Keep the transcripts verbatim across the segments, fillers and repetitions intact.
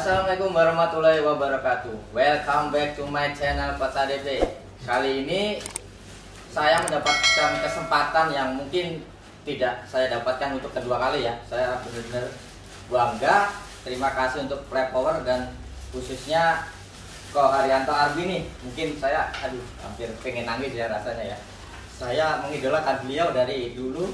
Assalamualaikum warahmatullahi wabarakatuh. Welcome back to my channel Kota D B. Kali ini saya mendapatkan kesempatan yang mungkin tidak saya dapatkan untuk kedua kali ya. Saya benar-benar bangga. Terima kasih untuk Flat Power dan khususnya Ko Haryanto Arbi nih. Mungkin saya aduh hampir pengen nangis ya rasanya ya. Saya mengidolakan beliau dari dulu.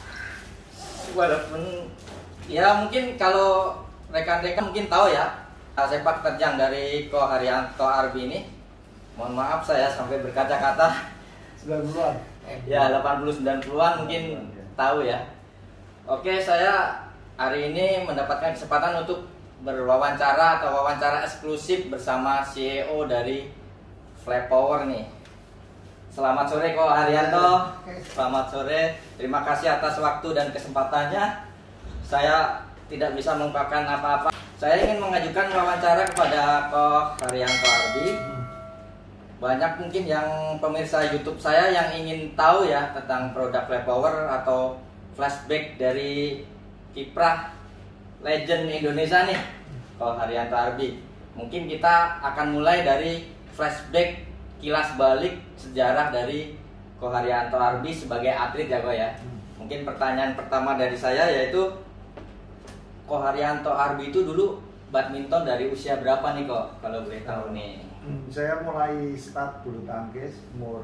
Walaupun ya mungkin kalau rekan-rekan mungkin tahu ya sepak terjang dari Ko Haryanto Arbi ini. Mohon maaf saya sampai berkata-kata sembilan puluhan. Ya delapan puluh sembilan puluhan mungkin tahu ya. Oke, saya hari ini mendapatkan kesempatan untuk berwawancara atau wawancara eksklusif bersama C E O dari Flat Power nih. Selamat sore Ko Haryanto. Selamat sore. Terima kasih atas waktu dan kesempatannya. Saya tidak bisa mengungkapkan apa-apa. Saya ingin mengajukan wawancara kepada Ko Haryanto Arbi. Banyak mungkin yang pemirsa YouTube saya yang ingin tahu ya tentang produk Flat Power atau flashback dari kiprah legend Indonesia nih, Ko Haryanto Arbi. Mungkin kita akan mulai dari flashback kilas balik sejarah dari Ko Haryanto Arbi sebagai atlet ya Ko ya. Mungkin pertanyaan pertama dari saya yaitu Ko Haryanto Arbi itu dulu badminton dari usia berapa nih Ko? Kalau boleh tahu nih. Hmm, saya mulai start bulu tangkis umur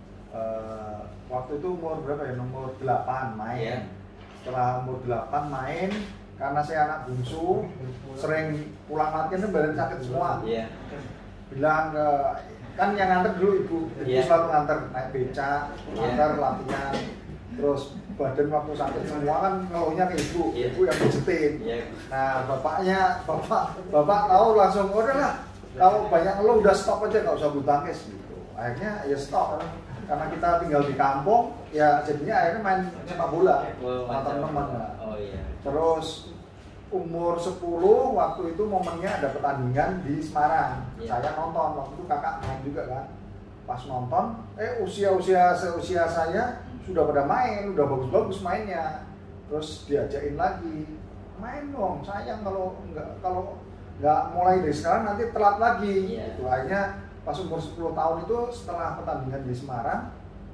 uh, waktu itu umur berapa ya? Nomor delapan main. Yeah. Setelah umur delapan main, karena saya anak bungsu, sering pulang latihan itu badan sakit semua. Yeah. Bilang ke kan yang nganter dulu ibu, ibu yeah. selalu nganter naik beca, nganter yeah. latihan. Terus badan waktu sakit semua kan ngeluhnya ke ibu, yeah. ibu yang pijetin. Yeah. Nah bapaknya, bapak, bapak tahu langsung udah lah, kalau banyak ngeluh udah stop aja, nggak usah bulu tangkis gitu. Akhirnya ya stop, karena kita tinggal di kampung, ya jadinya akhirnya main sepak bola sama teman-teman. Oh, iya. Terus umur sepuluh waktu itu momennya ada pertandingan di Semarang. Yeah. Saya nonton, waktu itu kakak main juga kan. Pas nonton, eh usia-usia seusia saya sudah pada main, udah bagus-bagus mainnya. Terus diajakin lagi, main dong, sayang kalau nggak kalau nggak mulai dari sekarang nanti telat lagi. Yeah. Itu akhirnya pas umur sepuluh tahun itu setelah pertandingan di Semarang,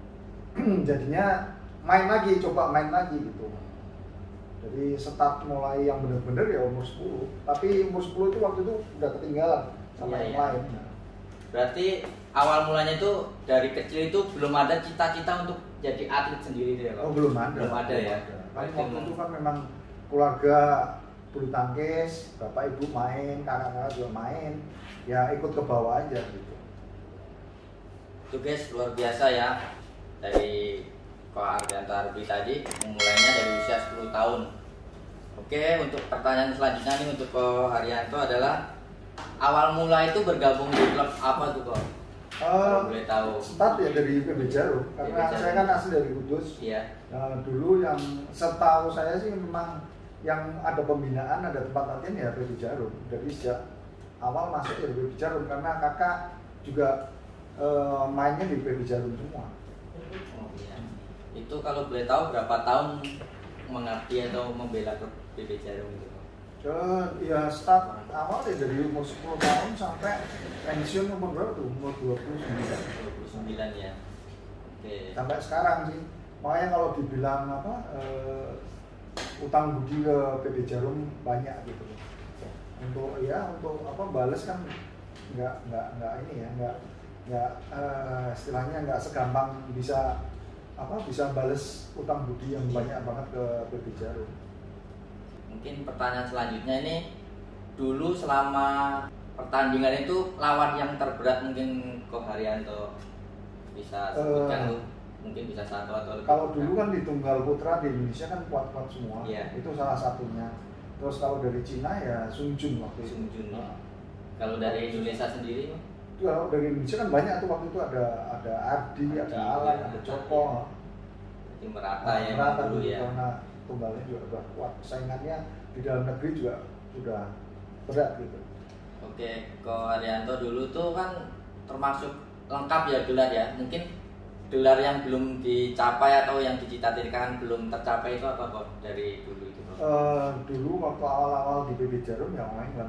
jadinya main lagi, coba main lagi gitu. Jadi start mulai yang bener-bener ya umur sepuluh. Tapi umur sepuluh itu waktu itu udah ketinggalan sama yeah, yang yeah. lain. Berarti awal mulanya itu dari kecil itu belum ada cita-cita untuk jadi atlet sendiri deh Pak? Oh belum ada. Belum ada ya. Tapi waktu itu kan memang keluarga bulu tangkis, bapak ibu main, kakak-kakak juga main, ya ikut ke bawah aja gitu. Itu guys luar biasa ya dari Ko Haryanto Arbi tadi memulainya dari usia sepuluh tahun. Oke, untuk pertanyaan selanjutnya nih untuk Ko Haryanto adalah awal mula itu bergabung di klub apa tuh Ko? Uh, boleh tahu. Start ya dari P B Jarum, karena P B Jarum. Saya kan asli dari Kudus. Iya. Nah, dulu yang setahu saya sih memang yang ada pembinaan, ada tempat latihan ya P B Jarum. Dari sejak awal masuk dari P B Jarum karena kakak juga uh, mainnya di P B Jarum semua. Oh iya. Itu kalau boleh tahu berapa tahun mengabdi atau membela klub P B Jarum itu? Uh, ya start awal ya dari umur sepuluh tahun sampai pensiun umur berapa tuh? Umur dua puluh sembilan. dua puluh sembilan ya. Oke. Sampai sekarang sih. Makanya kalau dibilang apa uh, utang budi ke P B Jarum banyak gitu. Untuk ya untuk apa balas kan nggak nggak nggak ini ya nggak nggak uh, istilahnya nggak segampang bisa apa bisa balas utang budi yang banyak banget ke P B Jarum. Mungkin pertanyaan selanjutnya ini dulu selama pertandingan itu lawan yang terberat mungkin Ko Haryanto bisa sebutkan uh, mungkin bisa satu atau lebih. Kalau dulu kan di tunggal putra di Indonesia kan kuat-kuat semua. Yeah. Itu salah satunya. Terus kalau dari Cina ya Sun Jun waktu itu. Sun Jun. Ya. Kalau dari Indonesia sendiri? Kalau dari Indonesia kan banyak tuh waktu itu ada ada Ardi, ada, ada Alan, ada Joko. Jadi merata nah, ya merata dulu ya. Karena tunggalnya juga udah kuat. Saingannya di dalam negeri juga sudah berat gitu. Oke, Ko Haryanto dulu tuh kan termasuk lengkap ya gelar ya. Mungkin gelar yang belum dicapai atau yang dicita-citakan belum tercapai itu apa kok dari dulu itu? Uh, dulu waktu awal-awal di P B Jarum ya All England.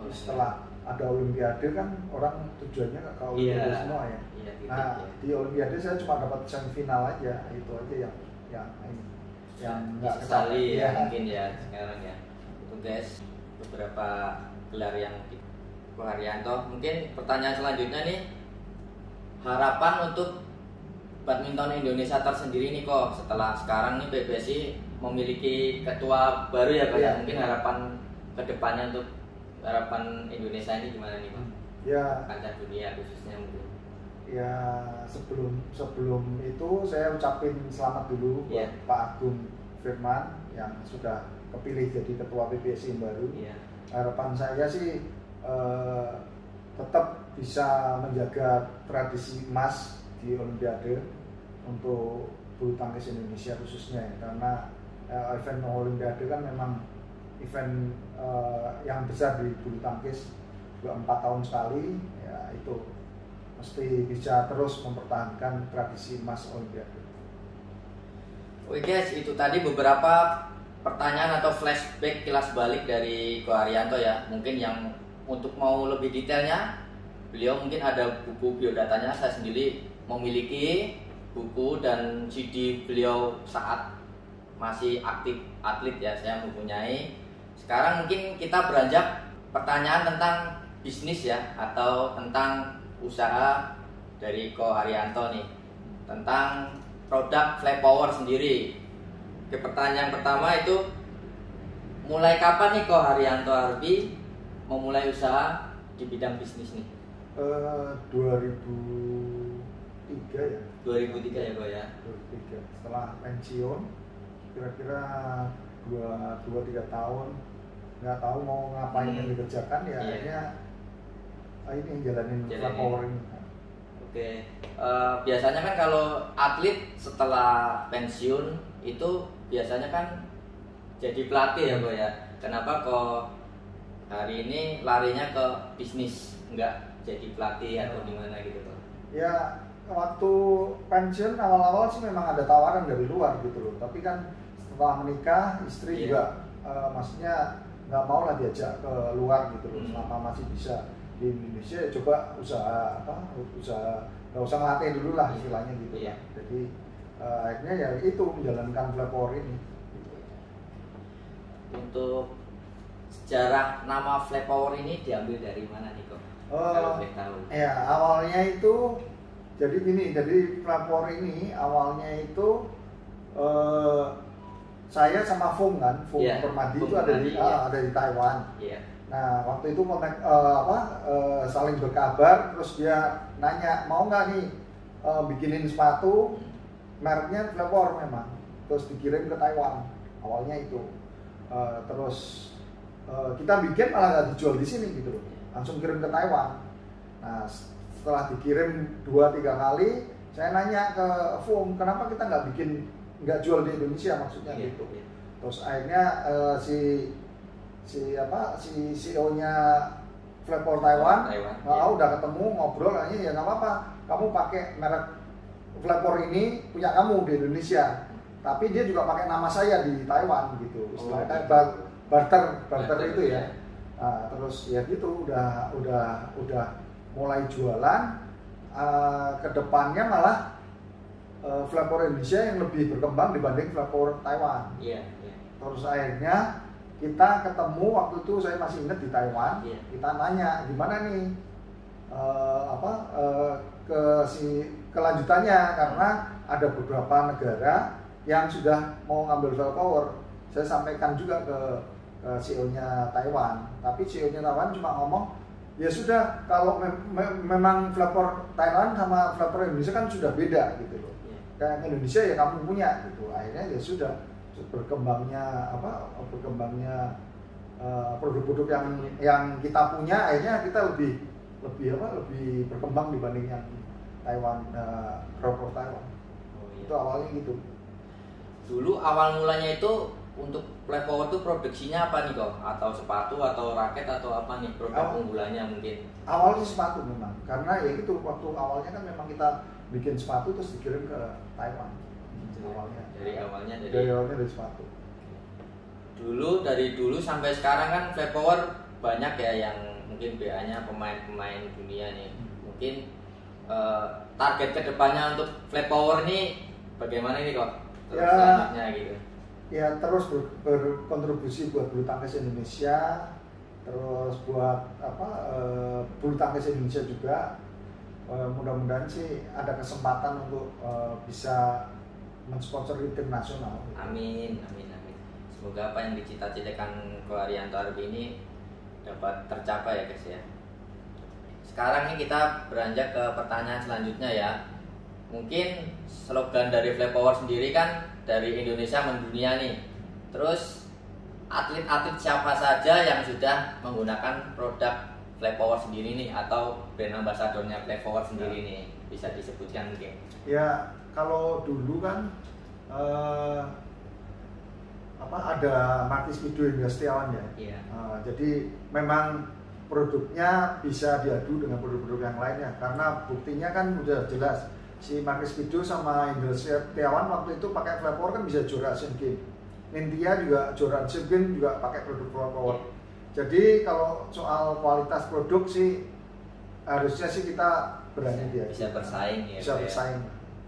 Oh, setelah ada Olimpiade kan orang tujuannya ke Olimpiade iya, semua ya. Iya, gitu, Nah ya. di Olimpiade saya cuma dapat semifinal aja, itu aja yang yang ini yang nggak sekali ya, ya. mungkin ya sekarang ya. Itu guys beberapa gelar yang di Ko Haryanto. Mungkin pertanyaan selanjutnya nih, harapan untuk badminton Indonesia tersendiri nih kok setelah sekarang nih P B S I memiliki ketua baru ya Pak ya. Mungkin harapan kedepannya untuk harapan Indonesia ini gimana nih Pak? Ya. Kancah dunia khususnya mungkin. Ya sebelum sebelum itu saya ucapin selamat dulu buat yeah. Pak Agung Firman yang sudah kepilih jadi ketua P B S I yang baru. Yeah. Harapan saya sih eh, tetap bisa menjaga tradisi emas di Olimpiade untuk bulu tangkis Indonesia khususnya ya, karena eh, event Olimpiade kan memang event eh, yang besar di bulu tangkis, empat tahun sekali ya, itu mesti bisa terus mempertahankan tradisi emas Olimpiade. Oke guys, itu tadi beberapa pertanyaan atau flashback kilas balik dari Ko Haryanto ya. Mungkin yang untuk mau lebih detailnya, beliau mungkin ada buku biodatanya. Saya sendiri memiliki buku dan C D beliau saat masih aktif atlet ya, saya mempunyai. Sekarang mungkin kita beranjak pertanyaan tentang bisnis ya, atau tentang usaha dari Ko Haryanto nih, tentang produk Fly Power sendiri. Oke, pertanyaan pertama itu, mulai kapan nih Ko Haryanto Arbi memulai usaha di bidang bisnis nih? Uh, dua ribu tiga ya. dua ribu tiga ya Ko ya. dua ribu tiga setelah pensiun, kira-kira dua dua tiga tahun, nggak tahu mau ngapain hmm. yang dikerjakan ya, yeah. akhirnya ah, ini jalanin Fly Power ini. Oke, uh, biasanya kan kalau atlet setelah pensiun itu biasanya kan jadi pelatih ya Ko ya. Kenapa kok hari ini larinya ke bisnis, nggak jadi pelatih atau gimana gitu Ko? Ya waktu pensiun awal-awal sih memang ada tawaran dari luar gitu loh, tapi kan setelah menikah istri yeah. juga uh, maksudnya nggak mau lah diajak ke luar gitu loh, hmm. selama masih bisa di Indonesia ya coba usaha apa usaha nggak usah ngelatih dulu lah istilahnya gitu yeah. kan. Jadi uh, akhirnya ya itu menjalankan Fly Power ini. Untuk sejarah nama Fly Power ini diambil dari mana nih Ko? Uh, Kalau boleh tahu. Ya awalnya itu jadi gini, jadi Fly Power ini awalnya itu uh, saya sama Fung kan, Fung yeah, Permadi itu ada di yeah. ah, ada di Taiwan. Yeah. Nah waktu itu kontak uh, apa uh, saling berkabar, terus dia nanya mau nggak nih uh, bikinin sepatu mereknya Fly Power memang, terus dikirim ke Taiwan awalnya itu, uh, terus uh, kita bikin malah nggak dijual di sini gitu loh, langsung kirim ke Taiwan. Nah setelah dikirim dua tiga kali, saya nanya ke Fung kenapa kita nggak bikin nggak jual di Indonesia maksudnya yeah, gitu. Yeah. Terus akhirnya uh, si si apa si C E O-nya Fly Power Taiwan, Taiwan oh, yeah. udah ketemu ngobrol aja ya nggak apa-apa, kamu pakai merek Fly Power ini punya kamu di Indonesia, tapi dia juga pakai nama saya di Taiwan gitu, istilahnya oh, bar, barter barter itu ya. Nah, terus ya gitu udah udah udah mulai jualan, uh, kedepannya malah uh, Fly Power Indonesia yang lebih berkembang dibanding Fly Power Taiwan. Yeah, yeah. Terus akhirnya kita ketemu waktu itu saya masih ingat di Taiwan, yeah. kita nanya gimana nih uh, apa uh, ke si kelanjutannya karena ada beberapa negara yang sudah mau ngambil Fly Power. Saya sampaikan juga ke, ke C E O-nya Taiwan, tapi C E O-nya Taiwan cuma ngomong ya sudah kalau me me memang Fly Power Thailand sama Fly Power Indonesia kan sudah beda gitu loh. Yeah. Kayak Indonesia ya kamu punya gitu. Akhirnya ya sudah berkembangnya apa berkembangnya produk-produk uh, yang yang kita punya, akhirnya kita lebih lebih apa lebih berkembang dibanding yang Taiwan uh, produk Taiwan. Oh, iya. Itu awalnya gitu. Dulu awal mulanya itu untuk Fly Power itu produksinya apa nih kok? Atau sepatu atau raket atau apa nih produk awal, unggulannya mungkin? Awalnya sepatu memang, karena ya gitu waktu awalnya kan memang kita bikin sepatu terus dikirim ke Taiwan. Awalnya dari awalnya dari, dari awalnya dari sepatu. Dulu dari dulu sampai sekarang kan Fly Power banyak ya yang mungkin B A-nya pemain-pemain dunia nih. Mungkin uh, target kedepannya untuk Flat Power ini bagaimana ini kok? Terus ya, selanjutnya gitu. Ya terus ber, berkontribusi buat bulu tangkis Indonesia, terus buat apa uh, bulu tangkis Indonesia juga. Uh, mudah-mudahan sih ada kesempatan untuk uh, bisa mensponsori tim nasional. Amin, amin, amin. Semoga apa yang dicita-citakan Ko Haryanto Arbi ini dapat tercapai ya guys ya. Sekarang nih kita beranjak ke pertanyaan selanjutnya ya. Mungkin slogan dari Flat Power sendiri kan dari Indonesia mendunia nih. Terus atlet-atlet siapa saja yang sudah menggunakan produk Flat Power sendiri nih atau brand ambasadornya Flat Power sendiri nih, bisa disebutkan mungkin? Ya kalau dulu kan eh, apa ada Markis Kido Indra Setiawan ya. Iya. Uh, jadi memang produknya bisa diadu dengan produk-produk yang lainnya karena buktinya kan udah jelas si Markis Kido sama Indra Setiawan waktu itu pakai Flat Power kan bisa juara Asian Games. Nindya juga juara Asian Games juga pakai produk Flat Power. Yeah. Jadi kalau soal kualitas produk sih harusnya sih kita berani bisa, dia. Bisa bersaing ya. Bisa bersaing.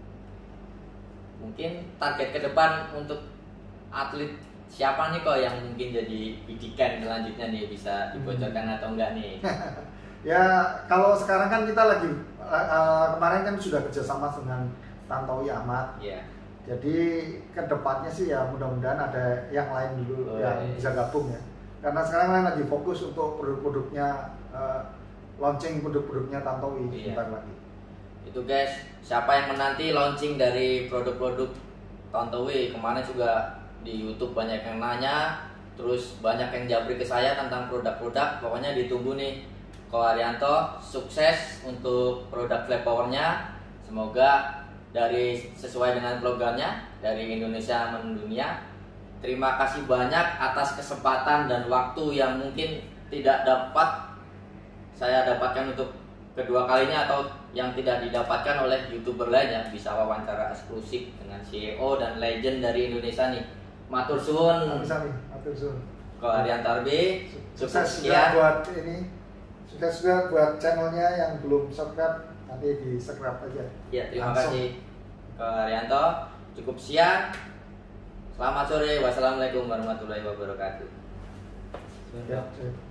Mungkin target ke depan untuk atlet siapa nih kok yang mungkin jadi bidikan selanjutnya nih, bisa dibocorkan hmm. atau enggak nih? Ya kalau sekarang kan kita lagi uh, kemarin kan sudah kerjasama dengan Tantowi Ahmad. Yeah. Jadi kedepannya sih ya mudah-mudahan ada yang lain dulu oh, yang yes. bisa gabung ya. Karena sekarang kan lagi fokus untuk produk-produknya uh, launching produk-produknya Tantowi yeah. sebentar lagi. Itu guys, siapa yang menanti launching dari produk-produk Tantowi? Kemarin juga di YouTube banyak yang nanya, terus banyak yang japri ke saya tentang produk-produk. Pokoknya ditunggu nih Ko Haryanto, sukses untuk produk Flat Power-nya. Semoga dari sesuai dengan slogannya dari Indonesia mendunia. Terima kasih banyak atas kesempatan dan waktu yang mungkin tidak dapat saya dapatkan untuk kedua kalinya atau yang tidak didapatkan oleh YouTuber lainnya. Bisa wawancara eksklusif dengan C E O dan legend dari Indonesia nih. Matur suwun. Matur suwun. Ko Haryanto Arbi, sukses juga buat ini. Sukses juga buat channelnya yang belum subscribe, nanti di subscribe aja. Ya, terima Langsung. kasih Ko Haryanto. Cukup sekian. Selamat sore. Wassalamualaikum warahmatullahi wabarakatuh. Ya,